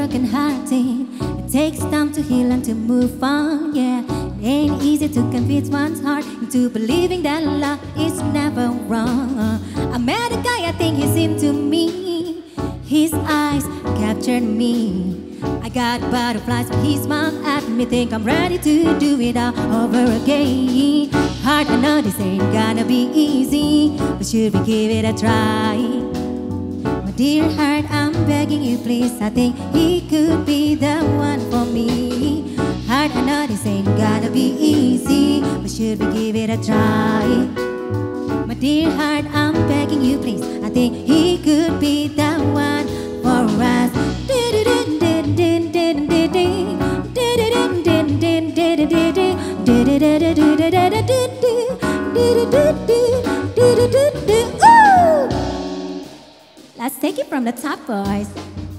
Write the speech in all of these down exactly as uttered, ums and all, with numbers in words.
broken hearted. It takes time to heal and to move on, yeah. It ain't easy to convince one's heart into believing that love is never wrong. I met a guy, I think he's into me. His eyes captured me. I got butterflies when he smiled at me. Think I'm ready to do it all over again. Hard, I know this ain't gonna be easy, but should we give it a try? My dear heart, I'm begging you please, I think he could be the one for me. Hard, I know this ain't gonna be easy, but should we give it a try? My dear heart, I'm begging you please, I think he could be the one for us. Let's take it from the top, boys.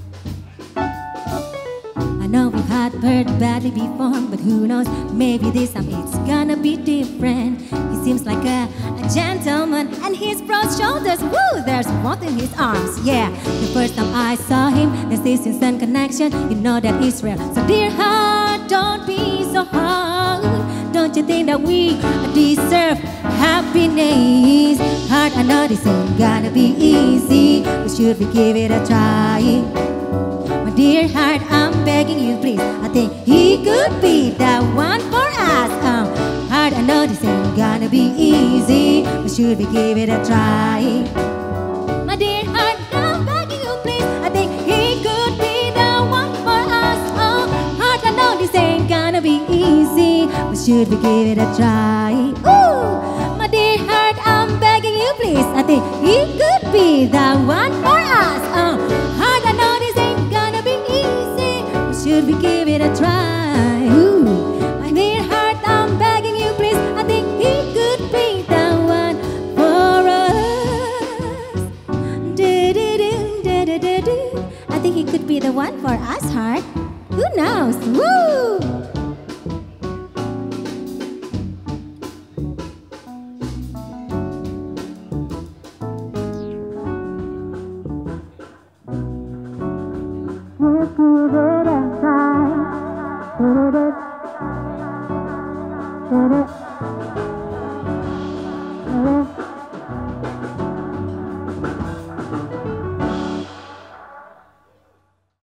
I know we've had hurt badly before, but who knows, maybe this time it's gonna be different. He seems like a, a gentleman, and his broad shoulders, woo, there's warmth in his arms, yeah. The first time I saw him, there's this instant connection, you know that it's real. So dear heart, don't be so hard. Don't you think that we deserve happiness? Heart, I know this ain't gonna be easy, but should we give it a try? My dear heart, I'm begging you please, I think he could be the one for us. um, Heart, I know this ain't gonna be easy, but should we give it a try? My dear heart, I'm begging you please, I think he could be the one for us. Oh, heart, I know this ain't gonna be easy, but should we give it a try? Ooh, my dear heart, I'm begging you please, I think he could be the one for us. Oh, heart, I know this ain't gonna be easy, but should we give it a try? Ooh, my dear heart, I'm begging you please, I think he could be the one for us. Do-do-do-do-do-do-do. I think he could be the one for us, heart. Who knows? Woo! Let's give it a try.